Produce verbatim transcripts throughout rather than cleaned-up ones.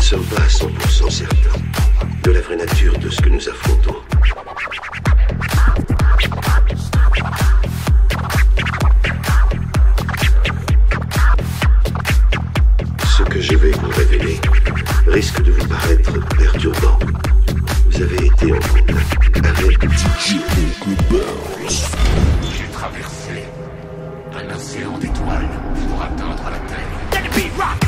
sommes pas à cent pour cent certains de la vraie nature de ce que nous affrontons. Ce que je vais vous révéler risque de vous paraître perturbant. Vous avez été en contact avec D J Uncle Bounce. J'ai traversé un océan d'étoiles pour atteindre la Terre. Let it be rock!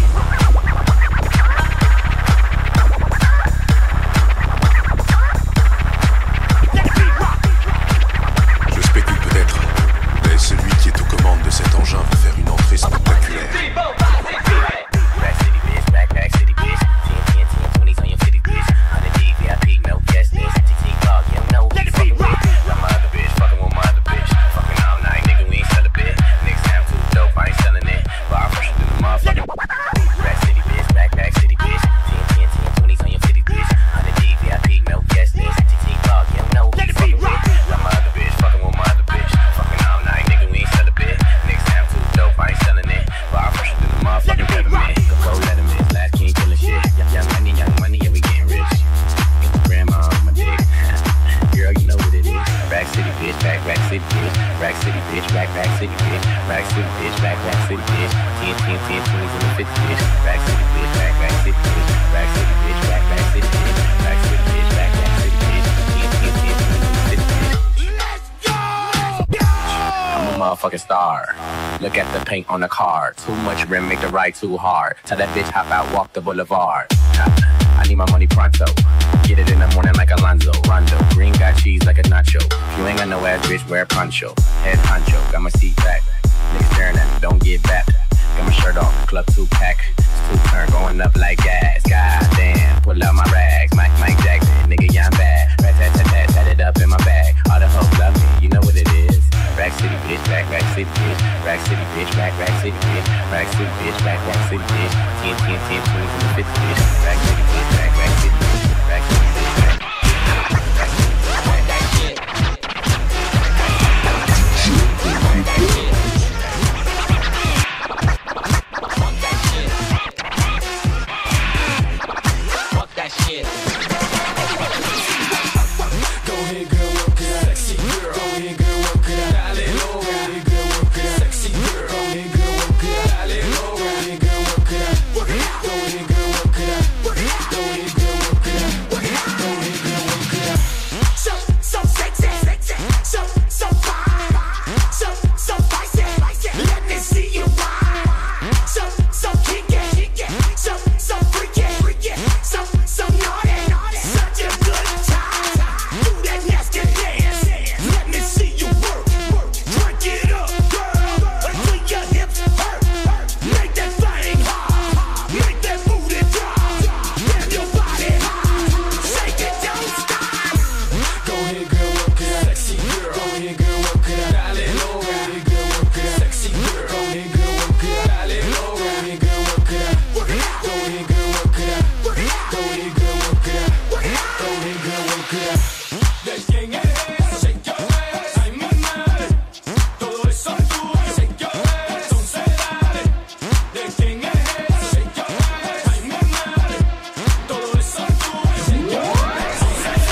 Look at the paint on the car. Too much rim, make the ride too hard. Tell that bitch hop out, walk the boulevard. I need my money pronto. Get it in the morning like Alonzo. Rondo. Green got cheese like a nacho. If you ain't got no ass, bitch, wear poncho. Head poncho, got my seat back. Niggas staring at me, don't get back. Got my shirt off, club two pack. Two turn going up like gas. God damn, pull out my rags. Mike, Mike Jackson, nigga, yeah, I'm bad. Rat tat tat tat, tat it up in my bag. All the hoes love me, you know what it is. Rack City bitch, rack, rack city bitch. Rack City bitch, rack, rack city bitch. Rack City bitch, rack, rack city bitch. ten, ten, ten, twenties and the fifty bitch. Rack City bitch, rack, rack city bitch. Rack City bitch, rack. Rack City bitch, rack that shit. Fuck that shit. Go ahead, girl, work it out. Sexy girl. Go ahead, girl, work it out. Dale, low. Go ahead, girl, work it out. Sexy girl. Go ahead, girl, work it out. Dale, low. Go ahead, girl, work it out. Go ahead, girl, work it out. Go ahead, girl, work it out. Go ahead, girl, work it out. So, so sexy, sexy, so, so fine, so, so spicy. Let me see you ride. So, so kinky, so, so freaky, so, so naughty, such a good time. Do that nasty dance. Let me see you work, work, drink it up, girl, until your hips hurt. Make that thing hard, make that booty drop. Damn your body high, shake it, don't stop. Go ahead, girl, work it out. Sexy girl. Go ahead, girl, work it out. Dale, low. Go ahead, girl, work it out. Sexy girl. Go ahead, girl, work it out. Dale, low. Go ahead, girl, work it out. Go ahead, girl, work it out. Go ahead, girl, work it out. Go ahead, girl, work it out. ¿De quién es? Shake your ass. Ay, mamá. Todo eso es tuyo. Shake your ass. Entonces dale. ¿De quién es? Shake your ass. Ay, mamá. Todo eso es tuyo. Shake your ass.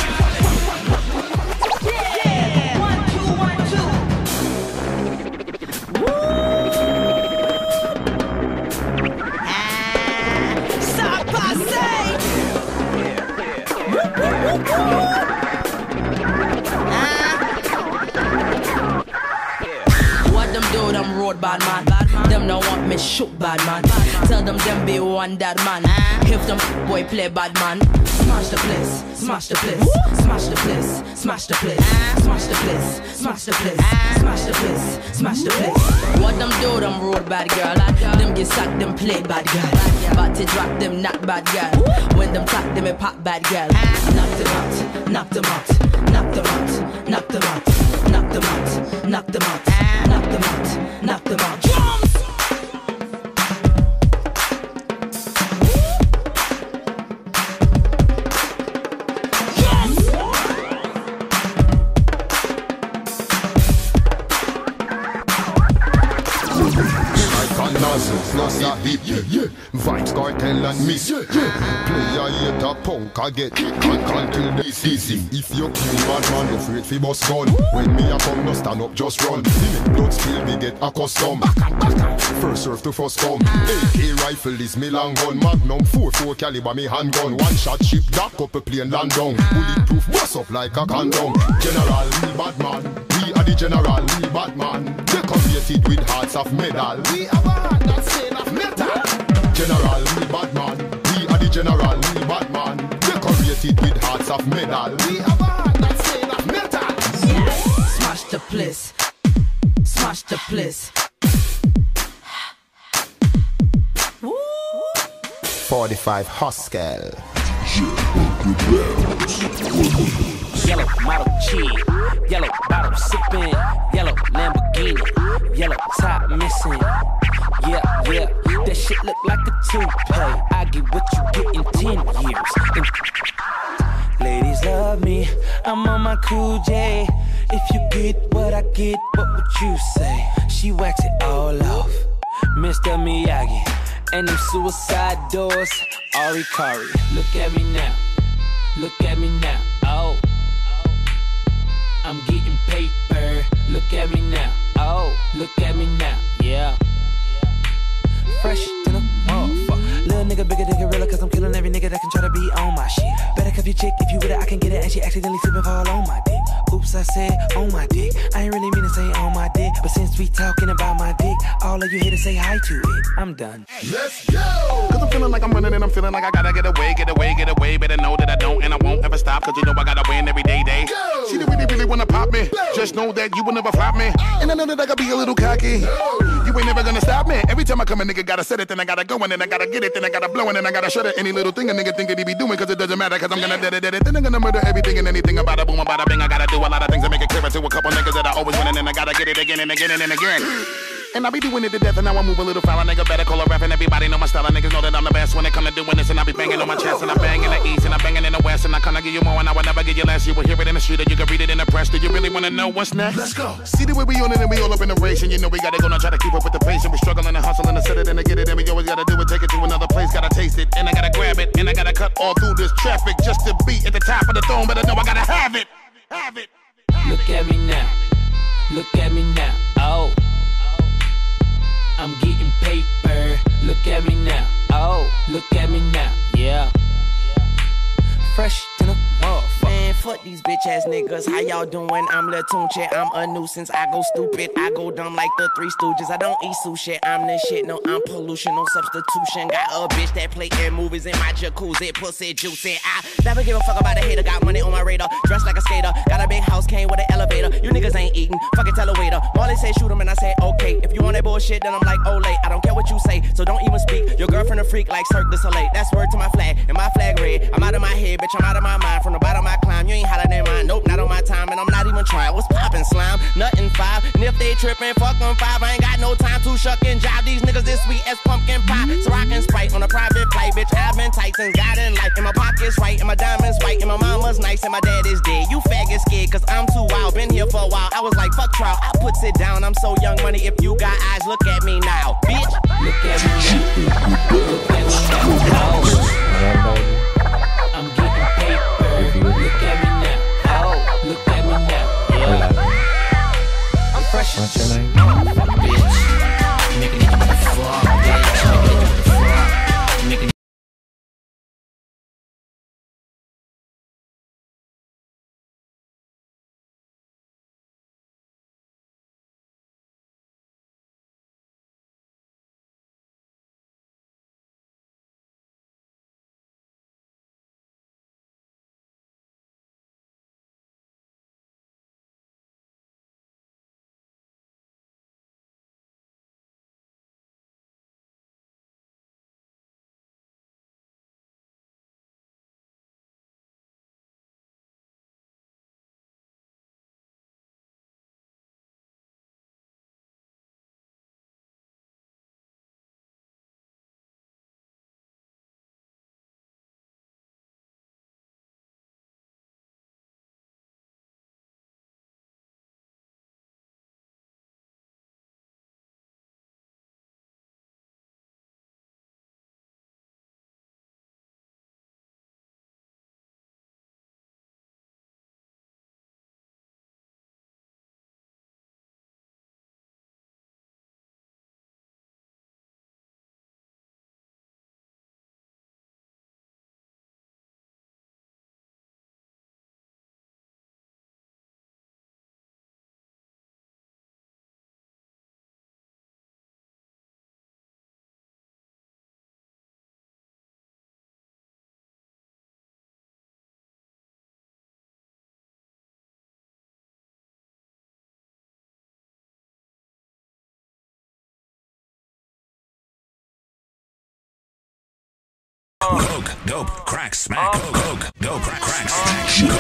Yeah, one, two, one, two. Ah, ça passe. What them do, them road bad man. Them no want me shoot bad man. Tell them them be one that man. If them boy play bad man, smash the place, smash the place, smash the place, smash the place, smash the place, smash the place, smash the place, smash the place. What them do, them road bad girl. Them get sacked, them play bad girl. But to drop them not bad girl. When them tap them a pop bad girl. Knock them out, knock them out, knock them out, knock them out, knock them out, knock them out, knock them out, knock them out. Drums. Non, ça hip, yeah, yeah. Vibes cartel and miss. Yeah, yeah. Player hate a punk I get. Can't can't till this easy. If you kill bad man, you afraid fi bust gun. When me a come, no stand up, just run. See me blood spill, me get accustomed. First serve to first come. A K rifle is me long gun. Magnum four four caliber me handgun. One shot ship dock up a plane land down. Bulletproof bust up like a condom. General we bad man. We are the general we bad man. Decorated with hearts of metal. We have a heart that's made of metal. General we bad man. We are the general we bad man. Decorated with hearts of metal. We have a heart that's made of metal. Smash the place. Smash the place. forty-five Huskel. Yellow model kid, yellow bottle sipping, yellow Lamborghini, yellow top missing. Yeah, yeah, that shit look like a toupee. I get what you get in ten years. And ladies love me, I'm on my cool J. If you get what I get, what would you say? She wax it all off, Mister Miyagi. And them suicide doors, Ari Kari. Look at me now, look at me now, oh. I'm getting paper, look at me now, oh. Look at me now, yeah. Fresh to the motherfucker. Little nigga bigger than gorilla, cause I'm killing every nigga that can try to be on my shit. Better cuff your chick, if you with it, I can get it. And she accidentally slip and fall on my dick. Oops, I said on my dick. I ain't really mean to say on my dick, but since we talking about my dick, all of you here to say hi to it. I'm done. Let's go! Cause I'm feeling like I'm running and I'm feeling like I gotta get away, get away, get away. Better know that I don't and I won't ever stop, cause you know I gotta win every day, day. Go! She really, really wanna pop me. Go! Just know that you will never flop me. Oh! And I know that I gotta be a little cocky. Go! You ain't never gonna stop me. Every time I come a nigga gotta set it, then I gotta go and then I gotta get it, then I gotta blow and then I gotta shut it. Any little thing a nigga think that he be doing, cause it doesn't matter, cause I'm gonna dead it, dead it. Then I'm gonna murder everything and anything about a boom, about a bing. I gotta do a lot of things to make it clearer to a couple niggas that I always win, and then I gotta get it again and again and, and again. And I be doing it to death, and now I move a little foul. A nigga better call a rap, and everybody know my style. And niggas know that I'm the best when it come to doing this. And I be banging on my chest, and I bang in the east, and I banging in the west. And I kinda give you more, and I will never give you less. You will hear it in the street, or you can read it in the press. Do you really wanna know what's next? Let's go. See the way we on it, and we all up in the race. And you know we gotta go now, try to keep up with the pace. And we struggling and hustling to set it and to get it. And we always gotta do it, take it to another place. Gotta taste it, and I gotta grab it. And I gotta cut all through this traffic just to be at the top of the throne. But I know I gotta have it, have it. Look at me now, look at me now, oh. I'm getting paper, look at me now, oh. Look at me now, yeah. Fresh to the motherfucker. Man, fuck these bitch ass niggas. How y'all doing? I'm Lil Tunche. I'm a nuisance. I go stupid. I go dumb like the Three Stooges. I don't eat sushi. I'm the shit. No, I'm pollution. No substitution. Got a bitch that play in movies in my jacuzzi. Pussy juicy. I never give a fuck about a hater. Got money on my radar. Dressed like a skater. Got a big house. Came with an elevator. You niggas ain't eating. Fucking tell a waiter. Marley say shoot him and I say okay. If you want that bullshit, then I'm like Olay. I don't care what you say. So don't even speak. Your girlfriend a freak like Cirque du Soleil. That's word to my flag. And my flag red. I'm out of my head, bitch. I'm out of my mind. From the bottom I climb. You ain't hotter than mine. Nope, not on my time. And I'm not even trying. What's poppin', slime? Nothing five. And if they trippin', fuck them five. I ain't got no time to shuck and jive. These niggas this sweet as pumpkin pie. So I can Sprite on a private flight. Bitch, I've been tight since God in life. And my pocket's right. And my diamonds white. And my mama's nice. And my dad is dead. You faggot scared. Cause I'm too wild. Been here for a while. I was like, fuck trial. I puts it down. I'm so young money. If you got eyes, look at me now. Bitch. Look at me now. Look at me now. I'm getting paper. Look at me now. Oh, look at me now. Yeah. I'm fresh. What's your name? Bitch. Making it fuck, bitch. Making it fuck. Making Coke, dope, crack, smack. Coke, dope, crack, crack, smack.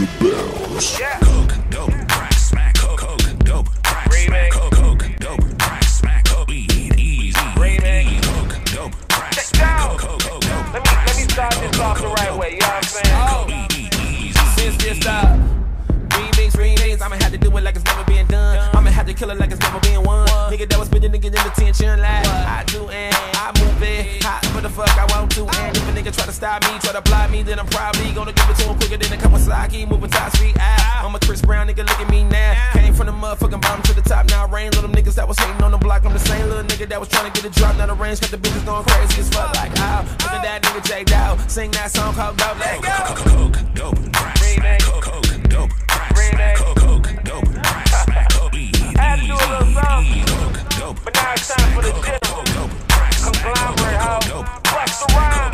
Coke, dope, crack, smack. Coke, dope, crack, smack. Coke, dope, crack, smack. Weed, easy. Coke, dope, crack, smack. Coke, dope. Let me let me start this off the right way. You know what I'm saying? Oh, since this stop. Remix, remix, I'ma have to do it like it's never been done. I'ma have to kill it like it's never been won. Nigga that was spending niggas in attention like I do and I move it however the fuck I want to. And if a nigga try to stop me, try to block me, then I'm probably gonna give it to him quicker than a Kawasaki. Moving top speed out. I'm a Chris Brown nigga, look at me now. Came from the motherfucking bottom to the top, now rain. Little niggas that was hating on the block. I'm the same little nigga that was trying to get a drop. Now the range got the bitches going crazy as fuck like ow. Look at that nigga Jake Dow. Sing that song called Dope. Let go. Coke, dope, crack, smack. Coke, dope, crack, smack. Coke, dope, crack, smack. Weed, easy. I had to do a little something, Coke, dope, but now it's time for the general conglomerate, ho. Bust the rhyme.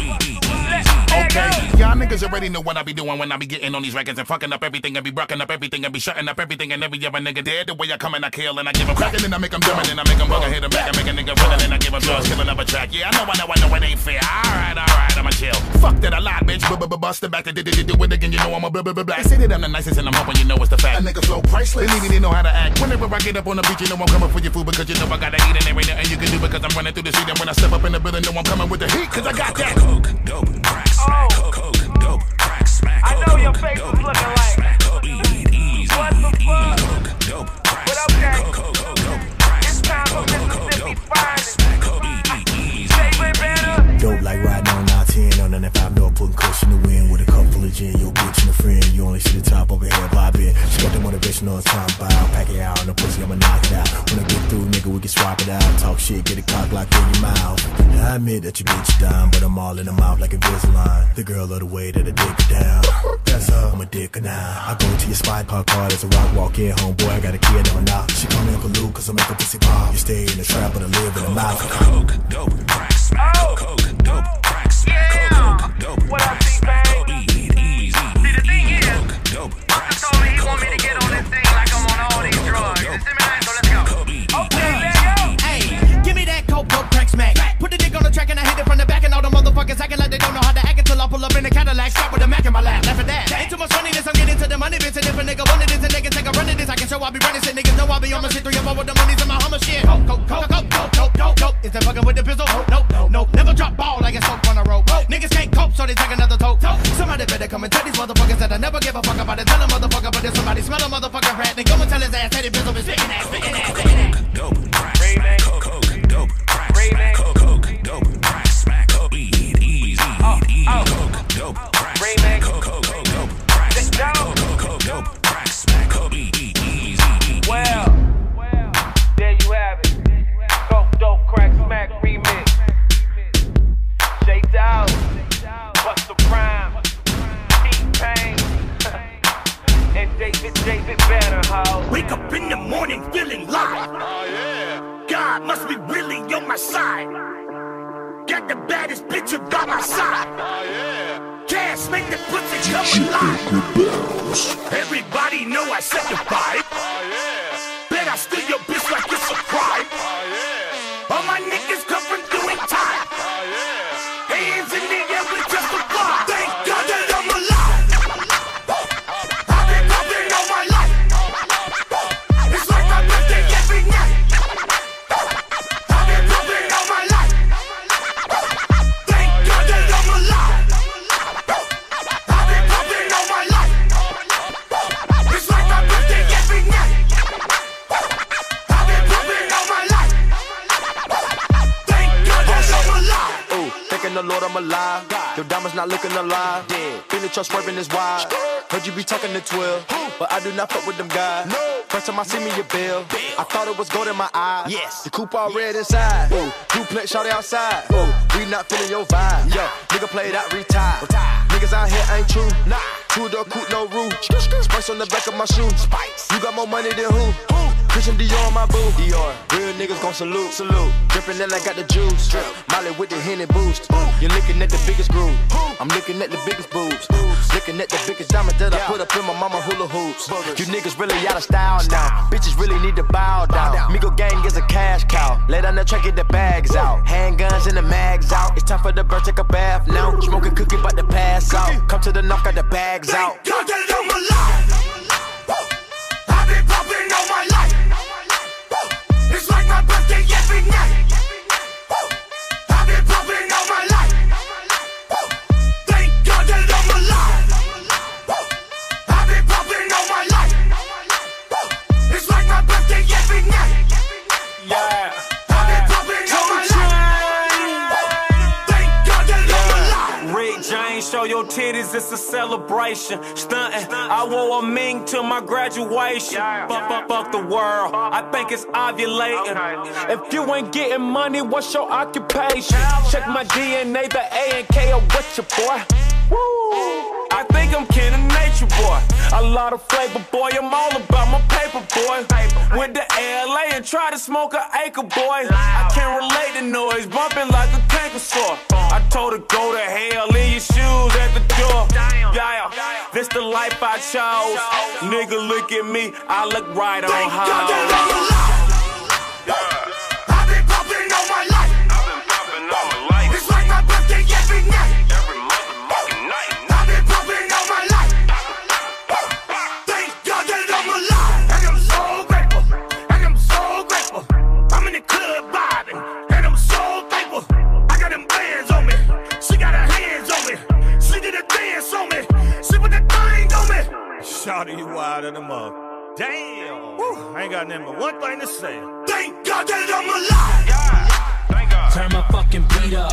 Okay, y'all niggas already know what I be doing when I be getting on these records and fucking up everything and be brucking up everything and be shutting up everything and every other nigga dead. The way I come and I kill and I give a crack and then I make them dumb and then I make them bug and hit them back and make a nigga run and then I give them drugs, killing up a track. Yeah, I know, I know, I know it ain't fair. Alright, alright, I'ma chill. Fuck that a lot, bitch. Bust it back to do it again. You know I'm a blah blah blah blah. They say that I'm the nicest and I'm hoping you know it's the fact. A nigga flow priceless. Believe me, they know how to act. Whenever I get up on the beach, you know I'm coming for your food because you know I gotta eat and there ain't nothing you can do because I'm running through the street and when I step up in the building, know I'm coming with the heat because I got that. Coke, dope, crack, smack. Coke, dope, crack, smack. I know your face is looking like Weed, easy. what the fuck? Coke, dope, crack, But okay, smack. it's time for Mississippi finest. Favorite banner. Dope like riding on I ten on ninety-five north, putting cushion in the wind with a cup full of gin. Your bitch and a friend, you only see the top over here vibing. She got the motivation on time by pack it out on the pussy, I'ma knock it out. When I get through, nigga, we can swap it out. Talk shit, get a cock locked in your mouth. I admit that your bitch down, but I'm all in the mouth like a Invisalign. The girl of the way that I dick her down. That's her, I'm a dicker now. I go to your spot, park hard as a rock, walk in, homeboy, I got a kid on knock. She call me Uncle Luke, cause I make a pussy pop. You stay in the trap, but I live in the mouth. Coke, dope, crack, smack. Coke, dope, crack, smack. Coke, dope, What up, T-Bang? weed, easy. See, the thing is, Coke, dope, crack, Busta told me he want me to get on this thing like I'm on all these drugs. It's similar, so let's go. Okay, there you go. Hey, give me that coke, coke, crack, smack. Put the dick on the track and I hit it from the back and all the motherfuckers acting like they don't know how to act until I pull up in the Cadillac, strap with a Mac in my lap. Laugh at that. Ain't too much funniness, I'm getting to the money, bitch. And if a nigga wanted this and they can take a run at this, I can show I be running shit. Niggas know I be on my shit, three or four with the money's in my Hummer shit. Coke, coke, coke, coke, coke, coke, coke, coke. Is that fucking with the pistol? Nope, nope, nope. Never drop ball like it's soap on a rope. Niggas can't cope, so they take another toke. Somebody better come and tell these motherfuckers that I never give a fuck about it. Tell a motherfucker, but if somebody smell a motherfucker rat, then go and tell his ass that he pistol been spitting ass, spitting ass, spitting ass. dope, crack, smack. Coke, dope, crack, smack. Coke, dope, crack, smack. Weed, easy. Coke, dope, crack, smack. Coke, dope, crack, smack. Coke, dope, crack, smack. Weed, easy. Well, there you have it. Coke, dope, crack, smack, remix. J Dowd, Busta Rhymes, T-Pain, and David, David Banner, ho. Wake up in the morning feeling live. Oh, yeah. God must be really on my side. Got the baddest bitch by my side. Oh, yeah. Cash make the pussy come alive. Everybody know I set the vibe. Oh, yeah. Bet I steal your bitch like it's a crime. Oh, yeah. All my niggas come from doing time. Oh, yeah. Hands in the air, we justify. Thank God that I'm alive. I've been pumping all my life. It's like my birthday every night. I've been pumping all my life. Thank God that I'm alive. I've been pumping all my life. It's like my birthday every night. I've been pumping all my life. Thank God that I'm alive. Ooh, thanking the Lord I'm alive. Your diamonds not looking alive. Feeling your swerving is wild. Heard you be talking to twelve, but I do not fuck with them guys. First time I see me your bill, I thought it was gold in my eyes. Yes, the coupe all red inside. Ooh, duplex shawty outside. Ooh, we not feeling your vibe. Yo, nigga played out, retired. Niggas out here ain't true. Nah, two door coupe, no roof. Spice on the back of my shoe. Spice, you got more money than who? Christian Dior on my boo. Dior, real niggas gon' salute. Salute, drippin' and I got the juice. Drip, Molly with the Henny boost. You're looking at the biggest groove. I'm looking at the biggest boobs. Looking at the biggest diamond that I put up in my mama hula hoops. You niggas really out of style now. Bitches really need to bow down. Migo gang is a cash cow. Lay down the track, get the bags out. Handguns and the mags out. It's time for the bird, take a bath now. Smoke Cookie about to pass out. Come to the knock, got the bags out. God that I'm alive. I've been popping all my life. It's like my birthday every night. I've been popping all my life. Thank God that I'm alive. I've been popping all my life. It's like my birthday every night. Yeah. I've been popping all my life. Thank God that I'm alive. Rick James, show your titties, it's a celebration. Stuntin', I wore a ming to my graduation. Fuck, fuck, fuck the world, I think it's ovulating. If you ain't getting money, what's your occupation? Check my D N A, the A and K, or what your boy? Woo! I think I'm kin of nature, boy. A lot of flavor, boy. I'm all about my paper, boy. Went to L A and tried to smoke an acre, boy. I can't relate to noise, bumping like a canker sore. I told her go to hell, leave your shoes at the door. Yeah, this the life I chose. Nigga, look at me, I look right on Thank God that I'm high. alive. I've been popping all my life. It's like my birthday every night. I've been popping all my life. Thank God that I'm alive. And I'm so grateful. And I'm so grateful. I'm in the club vibing. And I'm so thankful. I got them bands on me. She got her hands on me. She did a dance on me. She put the thing on me. Shawty, you wild in the mug. Damn. Woo, I ain't got nothing but one thing to say. Thank God that I'm alive. Turn my fucking beat up.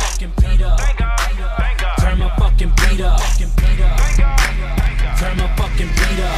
Turn my fucking beat up. Turn my fucking beat up.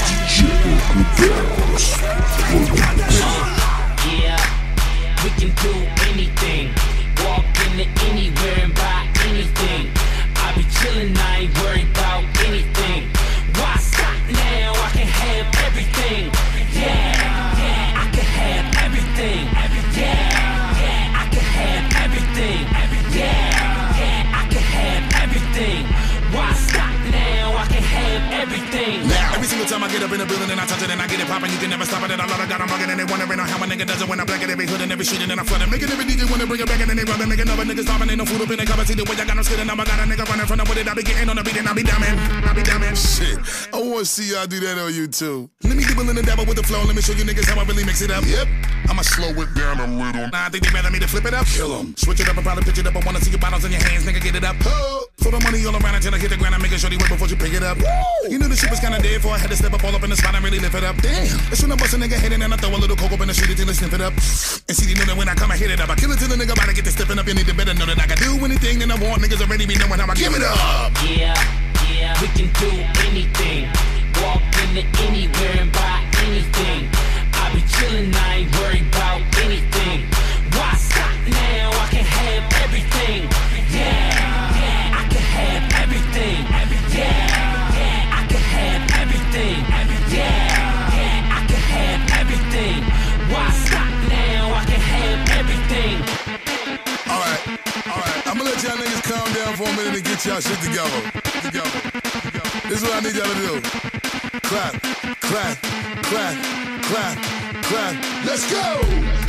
Yeah, we can do anything. Walk into anywhere and buy anything. I be chillin', I ain't worried about anything. Why stop now? I can have everything. Yeah, yeah, I can have everything. Yeah, yeah, I can have everything. Yeah, yeah, I can have everything. Why stop now? I can have everything. Now, every single time I get up in the building and I touch it and I get it poppin', you can never stop it. And I love it, got 'em buggin' and they wondering how a nigga does it when I black at every hood and every street and then I flood it. Making every D J wanna bring it back and then they rubbing, making other niggas stopping. Ain't no food up in the cover. See the way I got them skidding. Now I got a nigga running from the with it. I be getting on the beat and I be dumbing. I be dumbing. Shit, I wanna see y'all do that on YouTube. Let me dibble in the dabble with the flow. Let me show you niggas how I really mix it up. Yep, I'ma slow it down a little. Nah, I think they rather me to flip it up. Kill 'em. Switch it up and probably pitch it up. I wanna see your bottles in your hands, nigga. Get it up. Oh. Throw the money all around until I hit the ground. I'm making sure they wait before you pick it up. Woo. You knew the shit was kinda dead, for I had to step up all up in the spot and really lift it up. Damn. As soon as I bust a nigga head in and I throw a little coke up in the street until I sniff it up. And see, they know that when I come, I hit it up. I kill it till the nigga about to get to stepping up. You need to better know that I can do anything that I want. Niggas already be knowing how I give it up. Yeah, yeah, we can do anything. Walk into anywhere and buy anything. I be chillin', I ain't worried about anything. Why stop now? I can have everything. Yeah, yeah, I can have everything. Yeah, yeah, I can have everything. Yeah, yeah, I can have everything. Why stop now? I can have everything. Alright, alright, I'ma let y'all niggas calm down for a minute and get y'all shit together. Together. This is what I need y'all to do. Clap, clap, clap, clap, clap. Let's go!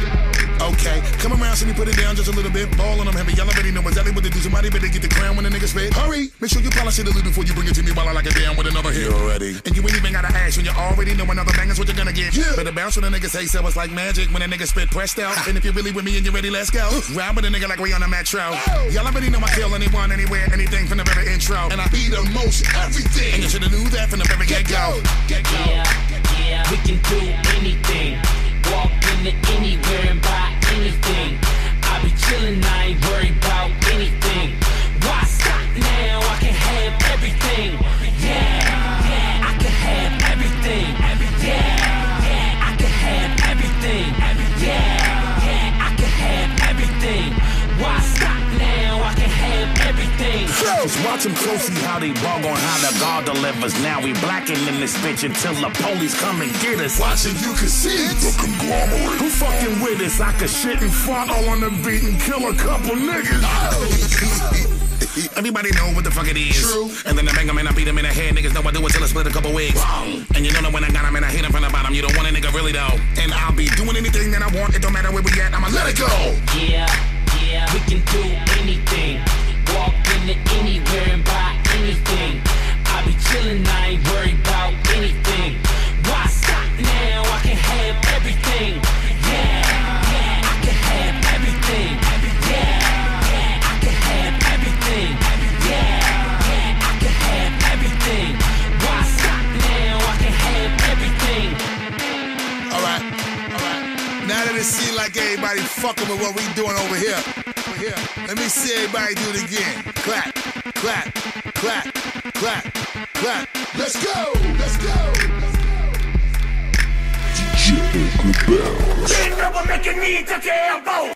Okay, come around, so me put it down just a little bit. Ball on them heavy, y'all already know exactly what to do. Somebody better get the crown when the nigga spit. Hurry, make sure you polish it a little before you bring it to me while I lock it down with another hit. You're ready. And you ain't even gotta ask when you already know another bang is what you're gonna get. Yeah. Better bounce when a nigga say so, it's like magic when a nigga spit pressed out. And if you're really with me and you're ready, let's go. Ride with a nigga like we on a metro. Y'all already know I kill anyone, anywhere, anything from the very intro. And I be the most everything. And you should've knew that from the very get-go. Get-go. Yeah, yeah, we can do anything. Walk into anywhere and buy anything. I be chillin', I ain't worried about anything. Why stop now? I can have everything. Yeah, yeah, I can have everything. Yeah, yeah, I can have everything. Yeah, yeah, I can have everything. Why stop now? I can have everything. Just watch them closely how they bug on how the God delivers. Now we blacking in this bitch until the police come and get us. Watching, you can see it. The conglomerate. Who fucking with us? I could shit and fart all on the beat and kill a couple niggas. Everybody know what the fuck it is. True. And then I bang them and I beat them in the head. Niggas know I do it till I split a couple wigs. Wrong. And you know that when I got them and I hit them from the bottom, you don't want a nigga really though. And I'll be doing anything that I want. It don't matter where we at. I'ma let it go. Yeah, yeah, we can do anything. Walk into anywhere and buy fucking with what we doing over here. Over here. Let me see everybody do it again. Clap, clap, clap, clap, clap. Let's go, let's go. Bend over, make your knee touch your elbow.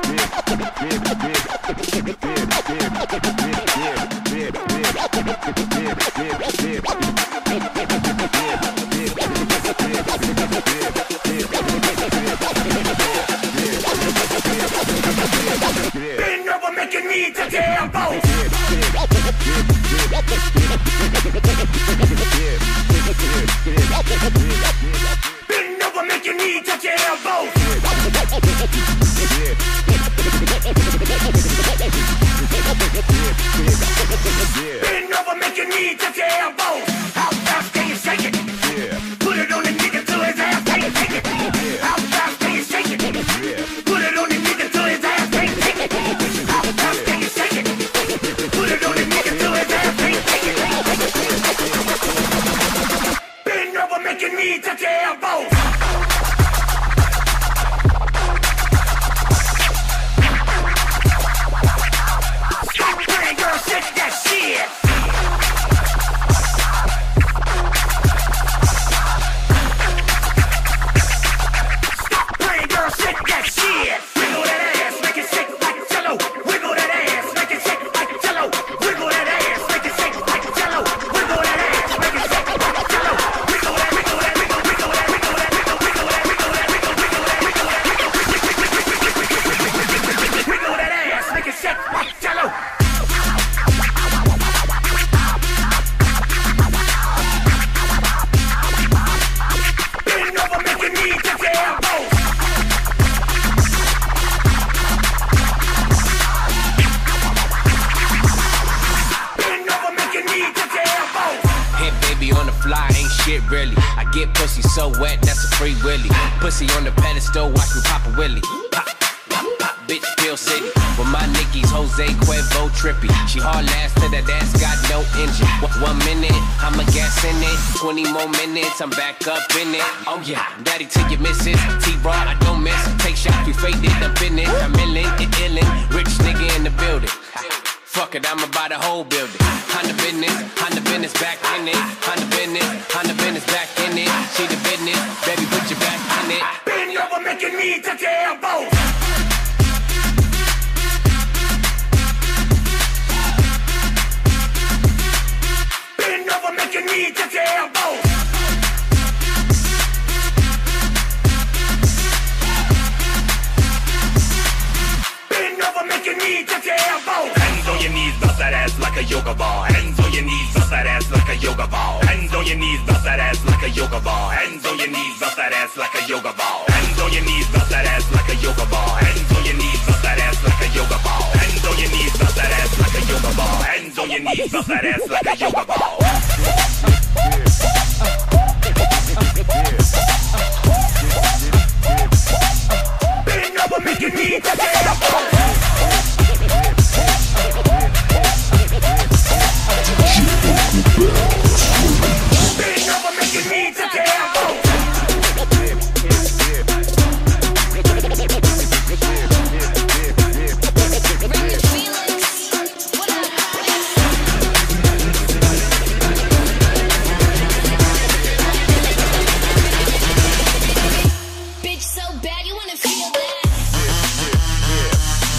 Bend over, make your knee touch your elbow. Bend over, make your knee touch your elbow. Bend over, make your knee touch your elbow. How fast can you shake it? Put it on the nigga till his ass can't take it. How fast can you shake it? Put it on the nigga till his ass can't take it. How fast can you shake it? Put it on the nigga till his ass can't take it. Bend over, make your knee touch your elbow. Stop playing, girl, shake that shit. Stop playing, girl, shake that shit. Wiggle that ass, make it shake like jello. Wiggle that ass, make it shake like jello. Wiggle that ass, make it shake like jello. Wiggle that ass, make it shake like jello. Wiggle that, wiggle that, wiggle, wiggle that, wiggle that, wiggle, wiggle that, wiggle that, wiggle, wiggle that, wiggle that, wiggle, wiggle that ass, make it shake like jello. Bend over, make your knee touch your elbow. Bend over, make your knee touch your elbow. Hit baby on the fly, ain't shit really. I get pussy so wet, that's a free willy. Pussy on the pedestal, watch me pop a willy. Pop, pop, pop, bitch, Pill City. With my Nickies, Jose Cuervo trippy. She hard last to that ass, got no engine. One- One minute, I'm a gas in it. twenty more minutes, I'm back up in it. Oh yeah, daddy till you misses. T-Raw, I don't miss. Take shots, we faked it, I'm in it. I'm illin', it illin'. Rich nigga in the building. Fuck it, I'ma buy the whole building. Honda business, Honda business back in it. Honda business, Honda business back in it. See the business, baby, put your back in it. Bend over, make your knee touch your elbow. Bend over, make your knee touch your elbow. Bend over, make your knee touch your elbow. Hands on your knees, bust that ass like a yoga ball. Hands on your knees, bust that ass like a yoga ball. Hands on your knees, bust that ass like a yoga ball. Hands on your knees, bust that ass like a yoga ball. Hands on your knees, bust that ass like a yoga ball. Hands on your knees, bust that ass like a yoga ball. Hands on your knees, bust that ass like a yoga ball. Hands on your knees, bust that ass like a yoga ball. Bend over, make your knee touch your elbow. Bend over, make your knee touch your elbow. Bitch so bad, you wanna feel that?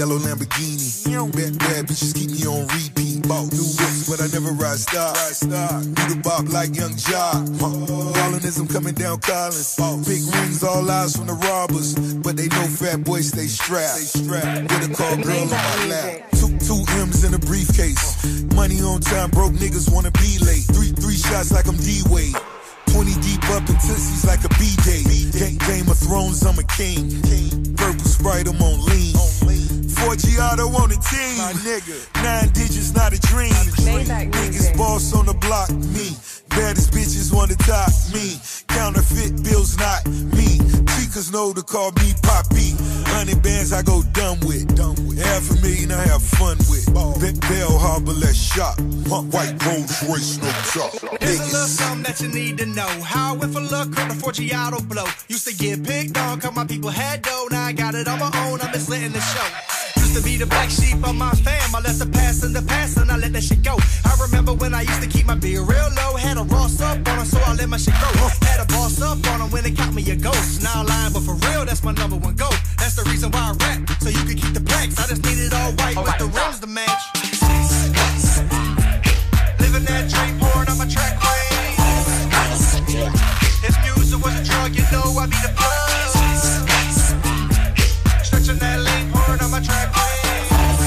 yellow Lamborghini. Bad, bad bitches keep me on repeat. Bought new whips, but I never ride stock. Do the bop like Young Jock. Ballinism coming down Collins. Big rings, all eyes from the robbers. But they know fat boys stay strapped. With a call girl on my lap. Two, two M's in a briefcase. Money on time, broke niggas wanna be late. Three, three shots like I'm D-Wade. twenty deep up in Tootsies like a B-Day. Game, Game of Thrones, I'm a king. Purple Sprite, I'm on lean. four Giotto on the team. My nigga. Nine digits, not a dream. Niggas boss on the block, me. Baddest bitches wanna top me. Counterfeit bills, not me. Chicas know to call me Poppy. Hundred bands I go dumb with. Half a million I have fun with. Bell Harbor, let's shop. White Rolls Royce, no top. Here's a little something that you need to know. How I went for luck on the four Giotto blow. Used to get picked on, cause my people had dough. Now I got it on my own, I'm just letting the show. Used to be the black sheep of my fam. I let the past in the past and I let that shit go. I remember when I used to keep my beer real low. Had a Ross up on her, so I let my shit go. Had a boss up on her when they caught me a ghost. Now I'm lying, but for real, that's my number one goal. That's the reason why I rap, so you can keep the blacks. I just need it all white all with right, the rims to match. Living that dream, pouring on my track queen. If music was a drug, you know I'd be the plug. Stretching that lane, pouring on my track queen.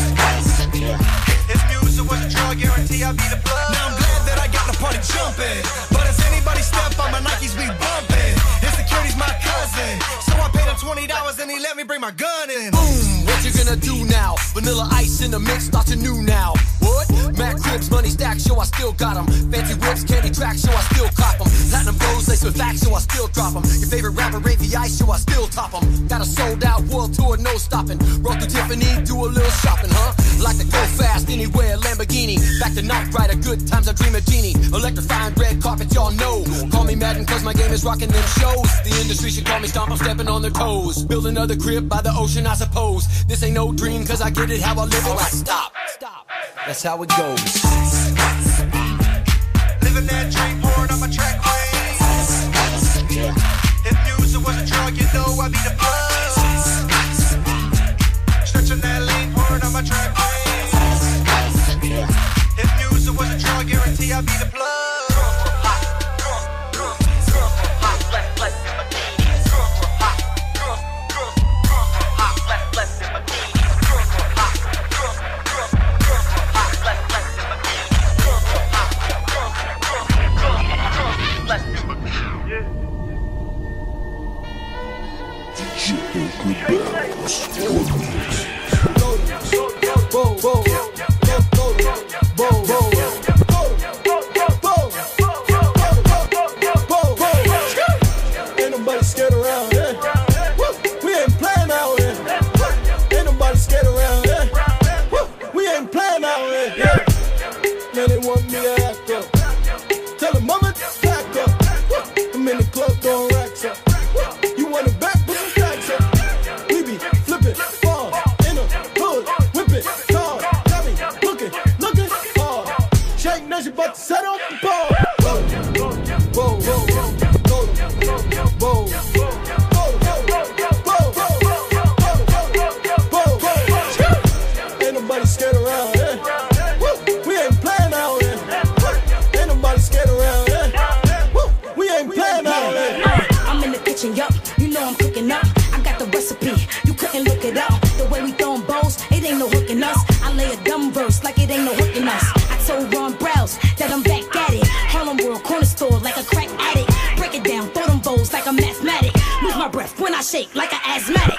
If music was a drug, guarantee I'd be the plug. Now I'm glad that I got the party jumping, but if anybody step on my Nikes, we bumping. Insecurity's my cousin, so I paid him twenty dollars and he let me bring my gun in. Boom, what you gonna do now? Vanilla ice in the mix, start you new now. What? Mac cribs, money stacks, show I still got them. Fancy whips, candy tracks, show I still cop them. Platinum flows, laced with facts, show I still drop them. Your favorite rapper, Ray V I, show I still top them. Got a sold out world tour, no stopping. Roll through Tiffany, do a little shopping, huh? Like to go fast, anywhere, Lamborghini. Back to Night Rider, good times, I dream a genie. Electrifying red carpet, y'all know. Call me Madden, cause my game is rocking them shows. The industry should call me Stomp, I'm stepping on their toes. Build another crib by the ocean, I suppose. This ain't no dream, cause I get it how I live it. Right, stop. Stop. That's how it goes. Living that dream, pouring on my track queen. If music was a drug, you know I'd be the plug. Stretching that lane, pouring on my track queen. If music was a drug, guarantee I'd be the plug. Ain't nobody scared around here. We ain't playing out here. Ain't nobody scared around here. We ain't playing out here. Man, they want me to act up. Tell them mama back up. I'm in the club throwing racks up. You want it back, put some stacks up. We be flipping, fall in the hood, whipping, tall. Got me looking, looking hard. Shake Nation, about to set off the ball. Whoa, whoa, whoa, whoa, whoa. Ain't nobody scared around here. We ain't playing out here. Ain't nobody scared around here. We ain't playing out here. I'm in the kitchen, yup. You know I'm cooking up. I got the recipe. You couldn't look it up. The way we throwing bows, it ain't no hooking us. I lay a dumb verse like it ain't no hooking us. I told Ron Browse that I'm back at it. Harlem World corner store like a crack addict. Break it down, throw them bows like a mathematic. Lose my breath when I shake like an asthmatic.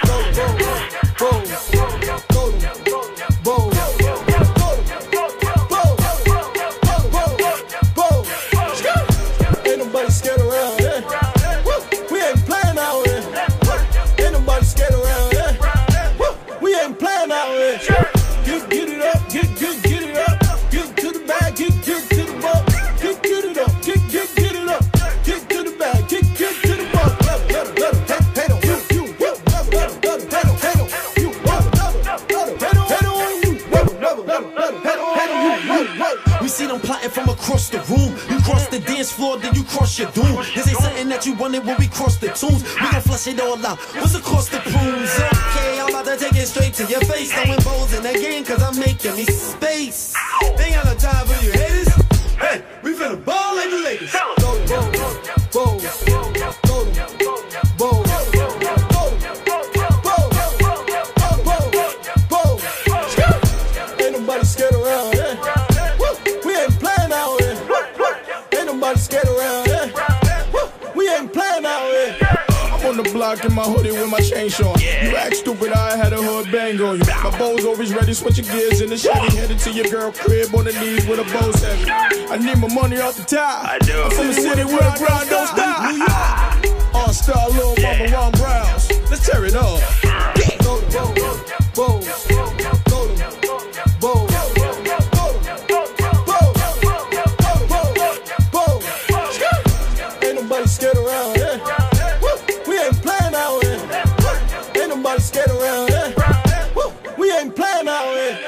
Ain't nobody scared around here. We ain't playing out here. Ain't nobody scared around here. We ain't playing out here. Get, get it up, get, get, get it up. Get to the bag, get, get to the ball. Get, get it up, get, get, get it up. Get to the bag, get, get to the ball. Let it, let it, let it, hate on you, you. Let it, let it, let it, hate on, hate on you. Let it, let it, let it, hate on, hate on you. Let it, let it, let it, let it, hate on, hate on you. We see them plotting from across the room. You cross the dance floor, then you cross your doom. This ain't something that you wanted when we cross the tunes. We gon' flush it all out. What's the cost of prunes? Okay, I'm about to take it straight to your face. Throwing bowls in the game, cause I'm making me space. They ain't got no time for you haters. Hey, we finna ball like the Lakers. Go, go, go, go, go, go, go, Ain't nobody scared around here. We ain't playing out here. Ain't nobody scared around here. We ain't playing out here. I'm on the block in my hoodie with my chain showing. You act stupid, I had a hood bang on you. My bow's always ready, switching gears in the Chevy. Headed to your girl crib on the knees with a bow heavy. I need my money off the top. I do. I'm from the city where the grind don't stop. New York, all-star, little mama, Ron Browns. Let's tear it up. Go to bow, bow, go to bow. Ain't nobody scared around here. We ain't playing out here. Ain't nobody scared around here. We ain't playing out here.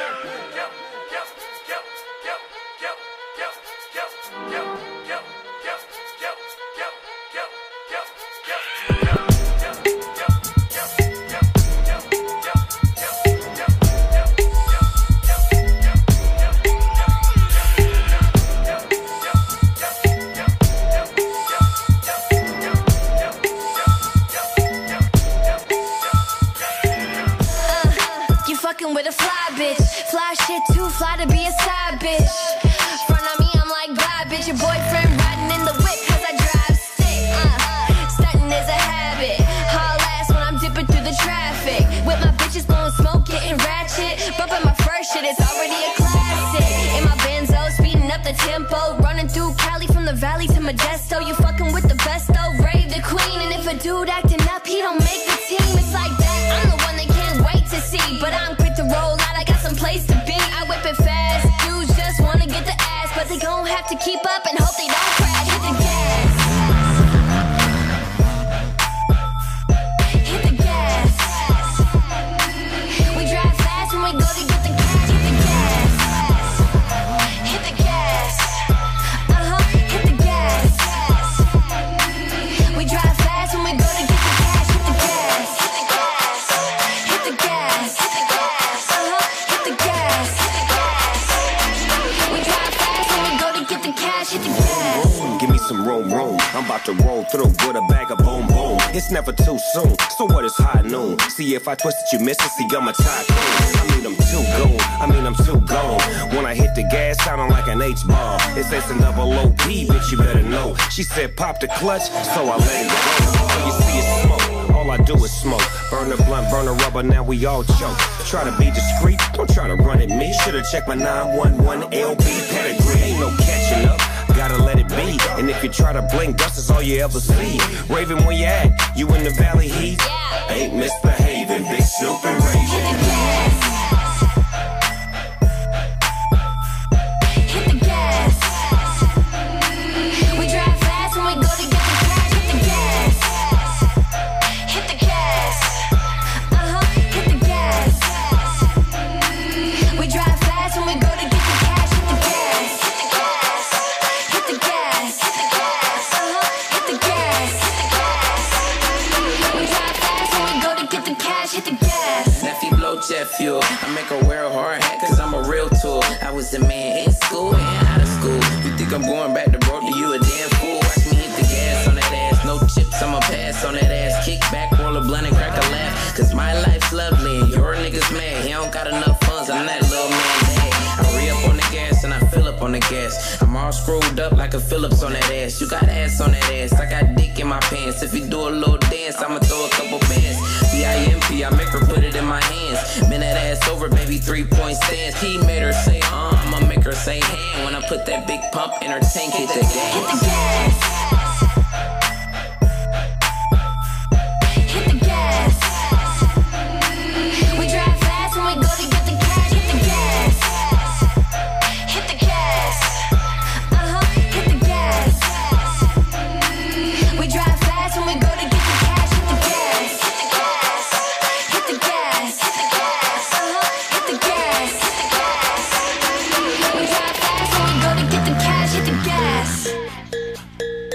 With a fly bitch, fly shit too fly to be a side bitch. Front of me, I'm like, bye bitch. Your boyfriend riding in the whip cause I drive stick. Uh, stunting is a habit. Haul ass when I'm dipping through the traffic. With my bitches blowing smoke, getting ratchet. Bumping my first shit, it's already a classic. In my Benzo, speeding up the tempo. Running through Cali from the valley to Modesto. You fucking with the best though, Rave the queen. And if a dude acting up, he don't make the team. It's like that, I'm the one they can't wait to see. But I'm quick to roll out, I got some place to be. I whip it fast, dudes just wanna get the ass. But they gon' have to keep up and hope they don't crash. Hit the gas. Hit the gas. We drive fast when we go to get the cash. Hit the gas. Hit the gas. Uh-huh, hit the gas. We drive fast when we go to get the cash. Hit the gas. Hit the gas. Hit the gas. Uh-huh, hit the gas. We drive fast when we go to get the cash. Hit the gas. Give me some room, room. I'm about to roll through with a bag of boom, boom. It's never too soon, so what is high noon? See if I twist it, you miss it, see I'm a tycoon. I mean I'm too gone, I mean I'm too gone. When I hit the gas, sounding like an H-bar. It's S and double O P, bitch, you better know. She said pop the clutch, so I let it go. All you see is smoke, all I do is smoke. Burn the blunt, burn the rubber, now we all choke. Try to be discreet, don't try to run at me. Should've checked my nine one one L B pedigree. Ain't no catching up, gotta let it be. And if you try to blink, dust is all you ever see. Raven, where you at? You in the valley heat? Yeah. Ain't misbehaving, Big Snoop and Raven. Hit the gas. Hit the gas. We drive fast when we go to get the cash. Hit the gas. Hit the gas. Uh-huh, hit the gas. We drive fast when we go to get the cash. Hit the gas. Hit the gas. Hit the gas. Hit the gas. Uh-huh, hit the gas. Hit the gas. We drive fast when we go to get the cash. Hit the gas. Nephew blow jet fuel. I make her wear a hard hat cause I'm a real tool. I was the man in school and out of school. You think I'm going back to broke to you a damn fool. Watch me hit the gas on that ass. No chips, I'ma pass on that ass. Kick back, roll a blunt and crack a laugh. Cause my life's lovely and your niggas mad. He don't got enough funds, I'm that little man dad. I re-up on the gas and I fill up on the gas. I'm all screwed up like a Phillips on that ass. You got ass on that ass, I got dick in my pants. If you do a little dance, I'ma throw a couple bands. B I M P, I make her put it in my hands. Bend that ass over, baby, three-point stance. He made her say, uh, I'ma make her say hand. When I put that big pump in her tank, hit the gas. Hit the gas. Hit the gas. We drive fast when we go to get the cash. Hit the gas. Hit the gas. Uh-huh, hit the gas. We drive fast when we go to get the cash. Hit the gas. Hit the gas. Hit the gas. Hit the gas. Uh-huh, hit the gas. Hit the gas. We drive fast when we go to get the cash. Hit the gas.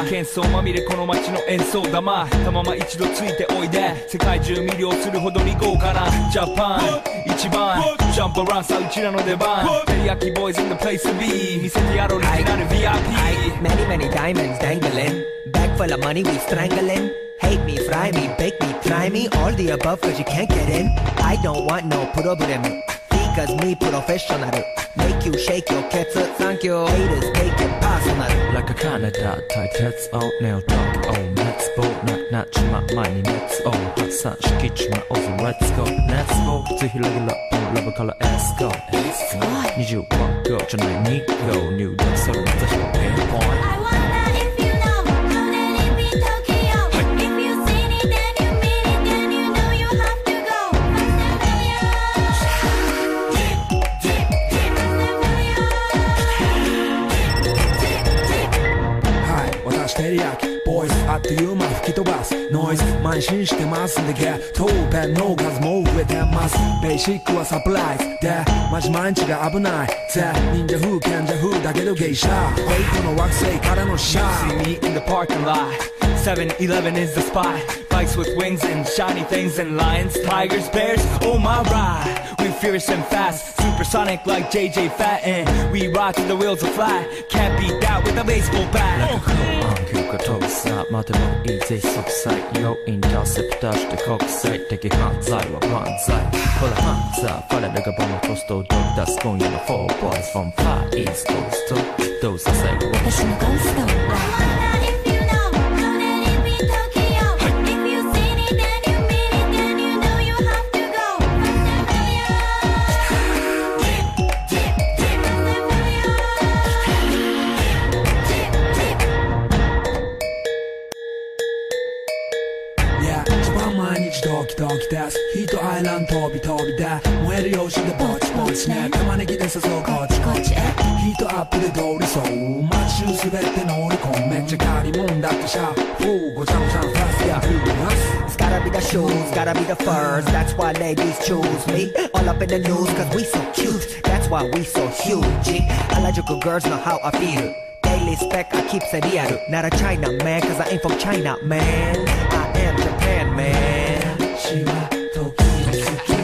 喧騒まみれこの街の演奏玉たまま一度ついておいで世界中魅了するほどに豪華なジャパン一番ジャンプアランさうちらの出番テリヤキボーイズ in the place to be 見せてやろうオリジナル ブイアイピー Many many diamonds dangling Bag full of money we strangling Hate me, fry me, bake me, try me All the above cause you can't get in I don't want no problem Because me professional Make you shake your cats Thank you Haters take it personal Like a Canada type Let's all nail talk Oh let's go Not not my money Let's all Hot sun敷地まおず Let's go Let's go 靴広げろラブから Let's go Let's go にじゅういち号じゃないに号入力それまたしかペンポイントテリヤキボーイズあっという間吹き飛ばすノイズ慢心してますんでゲットペンの数も増えてますベーシックはサプライズでマジ毎日が危ないぜ忍者風賢者風だけどゲイシャーウェイトの惑星からのシャー See me in the parking lot seven eleven is the spot Bikes with wings and shiny things and lions, tigers, bears, oh my ride We fierce and fast, supersonic like J J Fatten We rock till the wheels are flat Can't beat that with a baseball bat 急化飛ぶさ待てもいいぜ即歳要インターセプターして国際的犯罪は万歳ほらハンザーファレルがボムコストを取り出す今夜の four boys from far east coast どうさせる私のゴーストドキドキですヒートアイランド飛び飛びで燃えるよしでぼちぼちね玉ねぎで誘うこっちこっちヒートアップで通りそう街中すべて乗り込むめっちゃ借りもんだってシャフーごちゃごちゃファストやフーマス It's gotta be the shoes, gotta be the furs That's why ladies choose me All up in the news cause we so cute That's why we so huge Harajuku girls know how I feel Daily spec I keep it real Not a China man cause I ain't from China man I am Japan man She wa Tokyo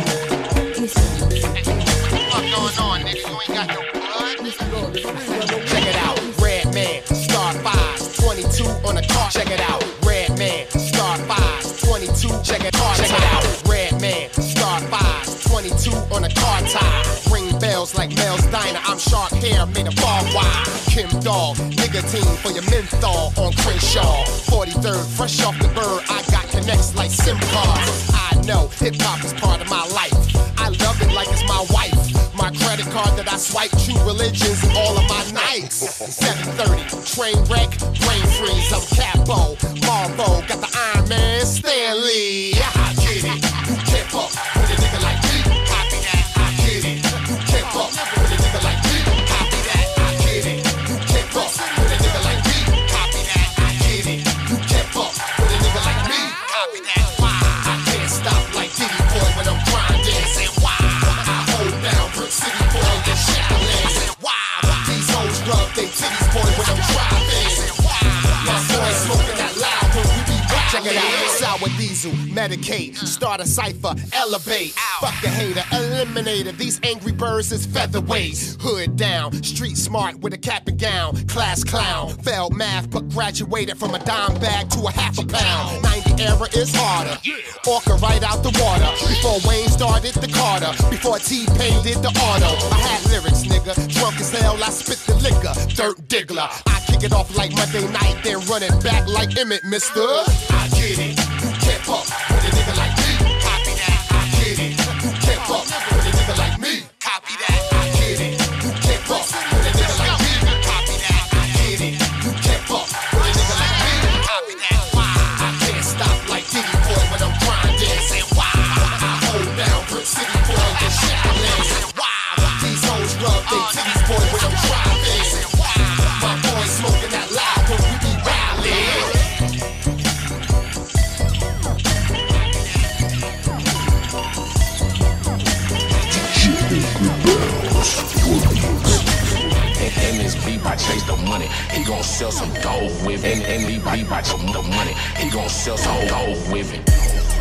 What's going on, nigga? You ain't got no blood? Check it out, Red Man, Star five, twenty-two on the car. Check it out, Red Man, Star five, twenty-two. Check it out, check it out, Red Man, Star five, twenty-two on the car tie. Ring bells like Mel's Diner. I'm sharp hair, made a ball wide. Kim Dog, nicotine for your menthol on Crenshaw. forty-third, fresh off the bird, I got connects like SIM cards. I know hip hop is part of my life. I love it like it's my wife. My credit card that I swipe, true religions, and all of my nights. seven thirty, train wreck, brain freeze. I'm Capo, Marvo, got the Iron Man, Stanley. I get it. You can't fuck with a nigga like me. Copy that. I get it. You can't fuck with a nigga like me. Copy that. I get it. You can't fuck with a nigga like me. Copy that. I get it. You can't fuck with a nigga like me. Copy that. Why? I can't stop like Diddy Boy when I'm grinding. Say why? I hold down Brick City Boy and Shaolin. Say why? These hoes rub they titties boy when I'm driving. Say why? My boy smoking that loud when we be riding. Check it out. Sour Diesel, medicate, start a cipher, elevate. Fuck the hater, eliminate it. These angry birds is featherweights. Hood down, street smart with a cap and gown. Class clown, failed math but graduated from a dime bag to a half a pound. ninety era is harder. Orca right out the water. Before Wayne started the Carter. Before T-Pain did the auto. I had lyrics, nigga. Drunk as hell, I spit the liquor. Dirt diggler. I kick it off like Monday night, then run it back like Emmett, mister. I get it. You can't fuck with a nigga like me. Copy that. I get it. You can't fuck with a nigga like me. Copy that. I get it. You can't fuck with a nigga like me. Copy that. I get it. You can't fuck with a nigga like me. Copy that. Why? I can't stop like Diddy Boy when I'm grinding. Say why? I hold down Brick City Boy and Shaolin. Say why? These hoes rub they titties boy when I'm driving. Say why? My boy smoking that loud when we be rallying. I chase the money. He gon' sell some dope with it. And, and me, me buy some the money. He gon' sell some dope with it.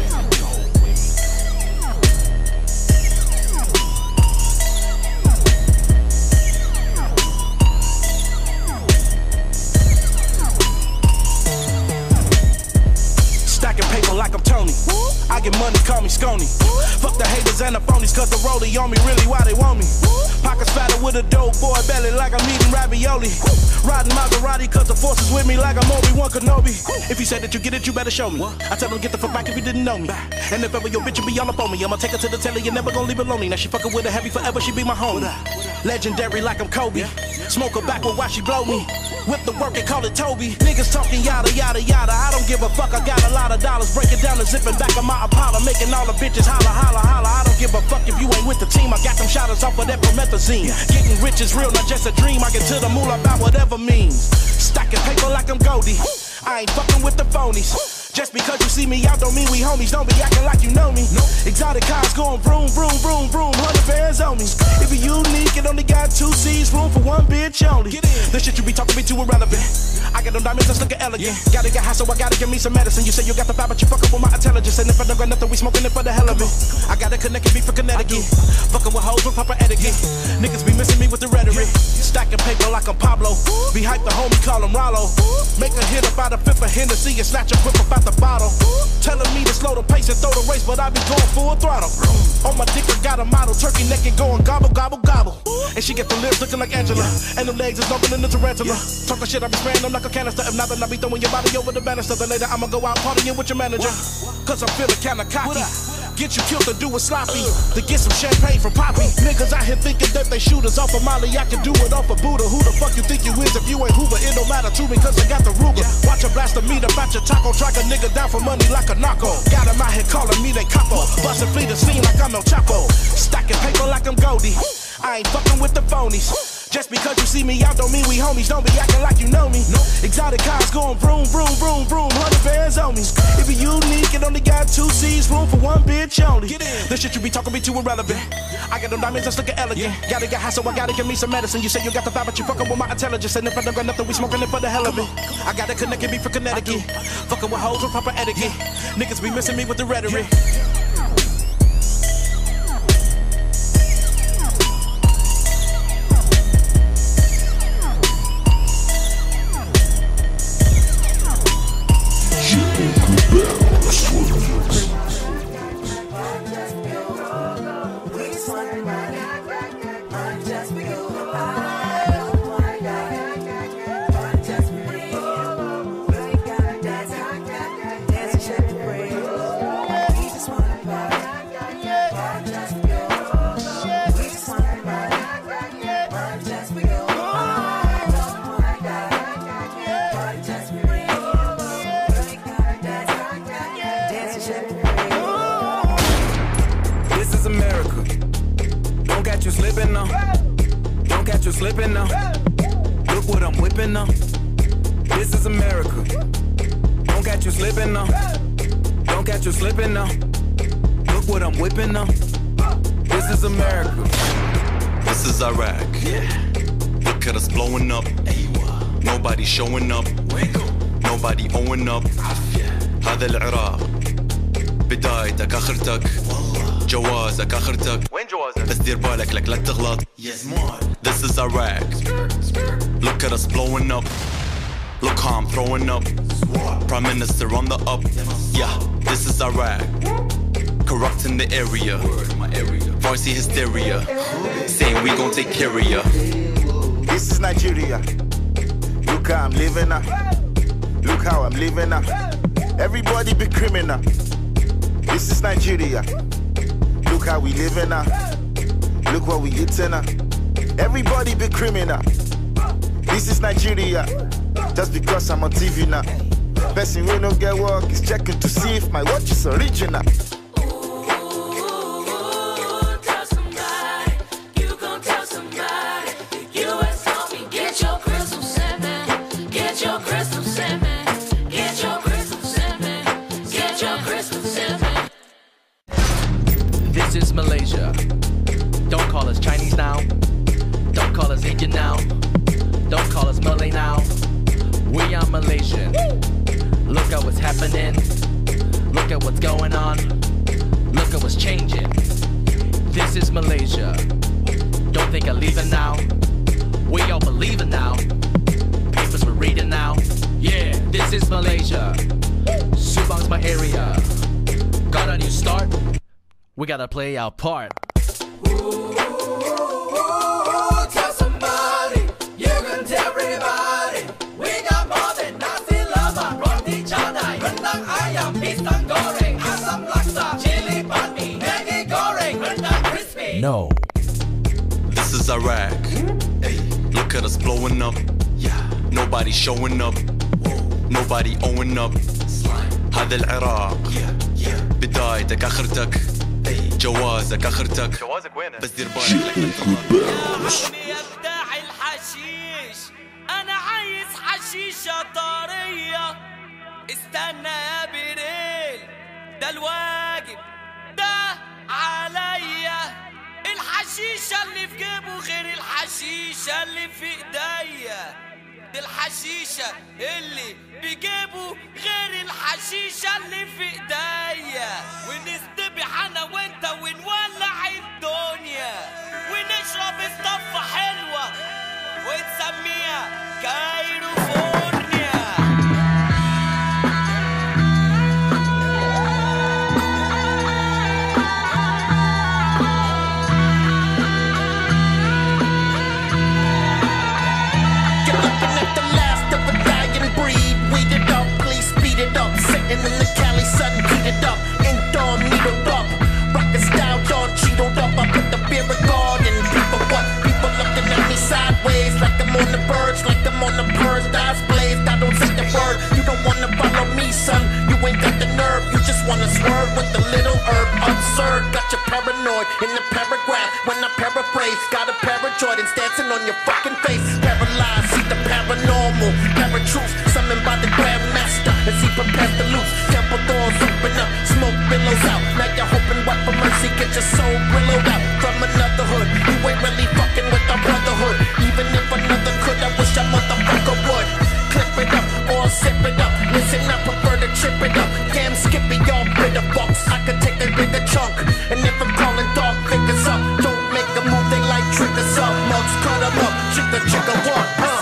Stacking paper like I'm Tony. I get money, call me Scony. Fuck the haters and the phonies, cause the rollie on me really why they want me. Pockets fatter with a dope boy belly like I'm eating ravioli. Riding Maserati cause the force is with me like I'm Obi-Wan Kenobi. If you say that you get it, you better show me. I tell them get the fuck back if you didn't know me. And if ever your bitch be all up on me, I'ma take her to the telly, you never gonna leave her lonely. Now she fucking with a heavy forever, she be my homie. Legendary like I'm Kobe. Smoke her back while she blow me. Whip the work and call it Toby. Niggas talking yada yada yada. I don't give a fuck, I got a lot of dollars. Break it down and zipping back of my Impala. Making all the bitches holla holla holla. I don't give a fuck if you ain't with the team. I got them shotters off of that promethazine. Getting rich is real, not just a dream. I get to the moolah about whatever means. Stacking paper like I'm Goldie. I ain't fucking with the phonies. Just because you see me out don't mean we homies. Don't be acting like you know me. Nope. Exotic cars going vroom, vroom, vroom, vroom. Hundred bands on me. If you unique, it only got two C's, room for one bitch only. The shit you be talking be too irrelevant. I got them diamonds that's looking elegant. Yeah. Gotta get high, so I gotta give me some medicine. You say you got the vibe, but you fuck up with my intelligence. And if I don't got nothing, we smoking it for the hell of it. I gotta connect and be for Connecticut. Fucking with hoes with proper etiquette. Niggas be missing me with the rhetoric. Stacking paper like I'm Pablo. Be hyped, the homie call him Rollo. Make a hit about a fifth of Hennessy and snatch a whip about the bottle. Telling me to slow the pace and throw the race, but I be going full throttle. On my dick, I got a model, turkey neck and going gobble, gobble, gobble. And she get the lips looking like Angela, and the legs is open in the tarantula. Talking shit, I be spraying them like a canister. If not, then I be throwing your body over the banister. Then later I'ma go out partying with your manager. Cause I'm feeling kinda cocky. Get you killed to do it sloppy. To get some champagne from Poppy. Niggas out here thinking that they shooters off of Molly. I can do it off of Buddha. Who the fuck you think you is if you ain't Hoover? It don't matter to me cause I got the Ruger. Watch a blaster meet about your taco. Track a nigga down for money like a narco. Got him out here calling me they capo. Bustin' flee the scene like I'm El Chapo. Stacking paper like I'm Goldie. I ain't fucking with the phonies. Just because you see me out don't mean we homies. Don't be acting like you know me. Nope. Exotic cars going vroom, vroom, vroom, vroom. Hundred bands on me. If you unique, it only got two C's, room for one bitch only. The shit you be talking be too irrelevant. I got them diamonds that's looking elegant. Yeah. Gotta get high, so I gotta give me some medicine. You say you got the vibe, but you fucking with my intelligence. And if I don't got nothing, we smoking it for the hell of it. I gotta connect and be for Connecticut. Fucking with hoes with proper etiquette. Yeah. Niggas be missing me with the rhetoric. Yeah. Slipping now. Look what I'm whipping now. This is America. Don't catch you slipping now. Don't catch you slipping now. Look what I'm whipping now. This is America. This is Iraq. Look at us blowing up. Nobody showing up. Nobody owing up. هذا العراق. بدايتك آخرتك. جوازك آخرتك. وين جوازك؟ بس دير بالك لك لا تغلط. This is Iraq. Look at us blowing up. Look how I'm throwing up. Prime Minister on the up. Yeah, this is Iraq. Corrupt in the area. Varsity hysteria. Saying we gon' take care of ya. This is Nigeria. Look how I'm living now. Look how I'm living now. Everybody be criminal. This is Nigeria. Look how we living now. Look what we eating now. Everybody be criminal. This is Nigeria. Just because I'm on T V now. Person we no get work is checking to see if my watch is original. This is Malaysia. Don't call us Chinese now. Don't call us Indian now. Don't call us Malay now. We are Malaysian. Look at what's happening. Look at what's going on. Look at what's changing. This is Malaysia. Don't think I'm leaving now. We all believe it now. Papers we're reading now. Yeah, this is Malaysia. Subang's my area. Got a new start. We gotta play our part. Ooh, tell somebody, you can tell everybody. We got more than nasi lemak, roti canai, rendang ayam, pisang goreng, asam laksa, chili padi, Maggi goreng, rendang crispy. No. This is Iraq. Hey, look at us blowing up. Yeah. Nobody showing up. Nobody owing up. هذا العراق. بدايتك اخرتك. جوازك اخرتك. جوازك وينه؟ بس دير بالك لك عمي ابداع الحشيش، انا عايز حشيشة طرية. استنى يا بريل، ده الواجب ده عليا. الحشيشة اللي في جيبه غير الحشيشة اللي في ايديا. دي الحشيشة اللي بجيبه غير الحشيشة اللي في ايديا. ونستبح انا وانت ونولع الدنيا، ونشرب الصفة حلوة ونسميها كايروفورنيا. Sitting in the Cali sun, heated up, inked on, needled up, rockin' style, John cheetled up. I put the beer garden. People what? People looking at me sideways, like I'm on the birds, like I'm on the birds. Eyes blazed, I don't say the word. You don't wanna follow me, son. You ain't got the nerve. You just wanna swerve with the little herb. Absurd, got you paranoid in the paragraph. When I paraphrase, got a pair of Jordans dancing on your fucking face. Paralyzed, see the paranormal, paratroops summoned by the Grandmaster. As he prepares to loose, temple doors open up, smoke billows out. Now you're hoping what for mercy, get your soul billowed out from another hood. You ain't really fucking with our brotherhood. Even if another could, I wish a motherfucker would. Clip it up or sip it up. Listen, I prefer to chip it up. Damn Skippy, y'all bitter fucks. I could take a bigger chunk. And if I'm calling dog figures up, don't make a move, they like triggers up. Mugs cut them up, chicka chicka what, huh?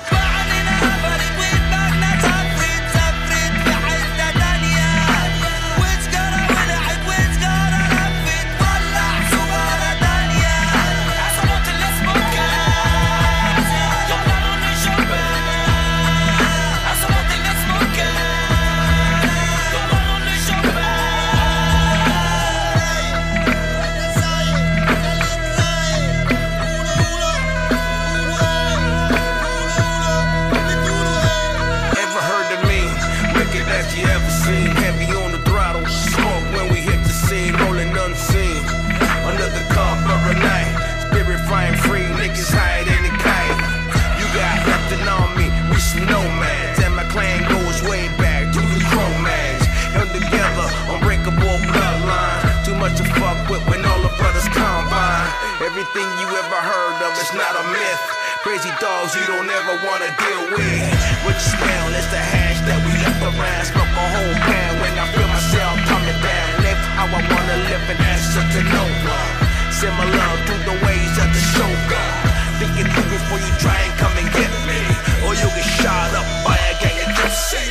Everything you ever heard of is not a myth. Crazy dogs you don't ever wanna deal with. What you smell is the hash that we left around. Smoke a whole pound when I feel myself coming down. Live how I wanna live and answer to no one. Similar through the ways of the shogun. Think it through before you try and come and get me, or you'll get shot up by a gang of gypsies.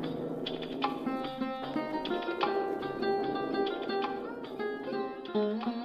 Mm-hmm.